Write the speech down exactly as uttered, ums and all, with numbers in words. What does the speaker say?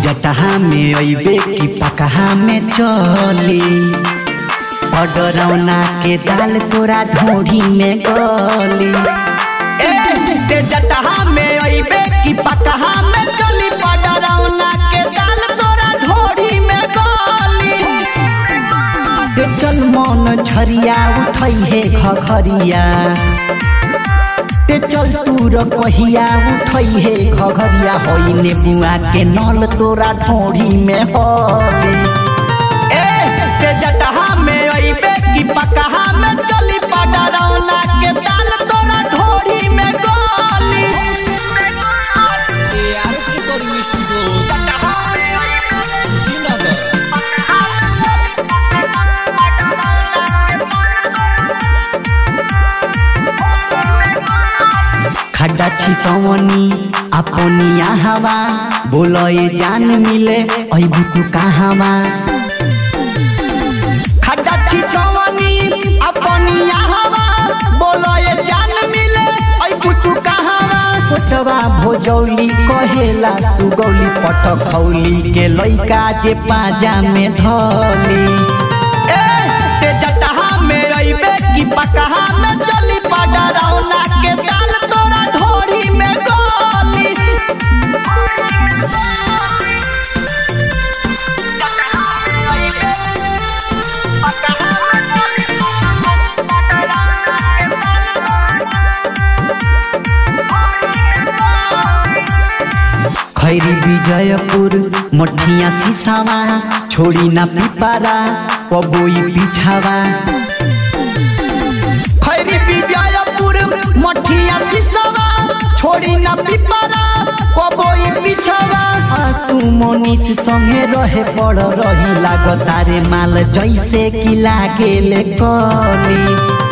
जटहा में अइबे की पकहा में चली पडरौना के दाल तोरा ढोढ़ी में गली। ए जटहा में अइबे की पकहा में चली पडरौना के दाल तोरा ढोढ़ी में गली। चल मन झरिया उठई है घघरिया ते चल तूर कहिया उठई है घघरिया होई ने बुआ के नल तोरा ढोढ़ी में होली। ए ते जटहा में अइबे की पकहा में चली पडरौना के दाल तोरा ढोढ़ी में गली। खड्डा छिपवनी अपनिया हवा बोलो ये जान मिले अइबू तू कहावा। खड्डा छिपवनी अपनिया हवा बोलो ये जान मिले अइबू तू कहावा। कोटवा भोजौली कहेला सुगौली पटखौली के लइका जे पाजा में धली। ए ते जटहा में अइबे की पकहा में चली पडरौना के दाल तोरा ढोढ़ी में गली। खैरी विजयपुर मठिया सिसावा छोड़ी ना पिपारा कबोई पिछावा। खैरी विजयपुर मठिया सिसावा छोड़ी ना पिपारा कबोई पिछावा। आंसू मनीष संगे रहे पड़ रही लागतारे माल जैसे कि लागे ले कली।